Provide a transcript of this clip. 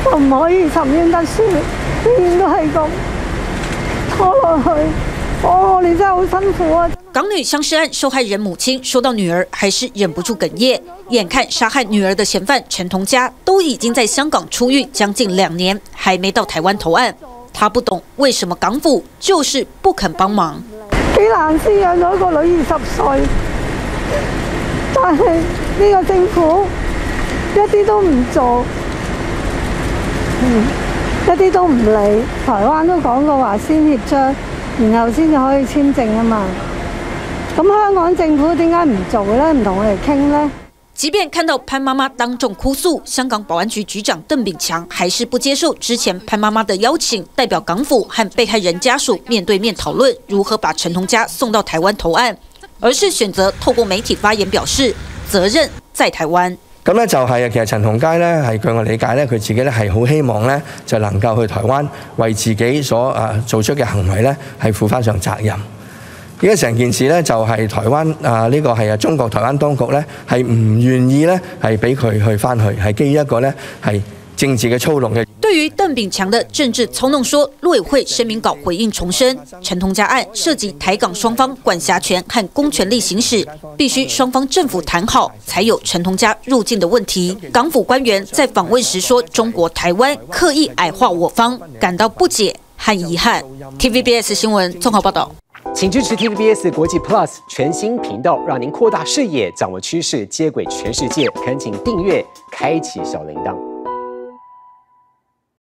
就唔可以沉冤得雪，永遠都係咁拖落去。我哋真係好辛苦啊！ 港女相尸案受害人母亲说到女儿，还是忍不住哽咽。眼看杀害女儿的嫌犯陈同佳都已经在香港出狱将近2年，还没到台湾投案，她不懂为什么港府就是不肯帮忙。 幾難先養咗一個女20歲，但係呢個政府一啲都唔做，一啲都唔理。台灣都講過話先協商，然後先至可以簽證啊嘛。咁香港政府點解唔做呢？唔同我哋傾呢？ 即便看到潘妈妈当众哭诉，香港保安局局长邓炳强还是不接受之前潘妈妈的邀请，代表港府和被害人家属面对面讨论如何把陈同佳送到台湾投案，而是選擇透過媒體發言表示責任在台灣。 咁咧就係其實陳同佳咧係據我理解咧，佢自己咧係好希望咧就能夠去台灣為自己所做出嘅行為咧係負翻上責任。而家成件事咧就係台灣呢個係中國台灣當局咧係唔願意咧係俾佢去翻去，係基於一個咧係政治嘅操弄嘅。 對於鄧炳強的政治操弄說，陸委會聲明稿回應重申，陳同佳案涉及台港雙方管轄權和公權力行使，必須雙方政府談好，才有陳同佳入境的問題。港府官員在訪問時說，中國台灣刻意矮化我方，感到不解和遺憾。TVBS 新聞綜合報道。 請支持 TVBS 國際 Plus 全新頻道，讓您擴大視野，掌握趨勢，接軌全世界。懇請訂閱，開啟小鈴鐺。